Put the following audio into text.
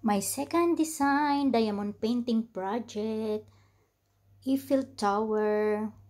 My second design, diamond painting project, Eiffel Tower,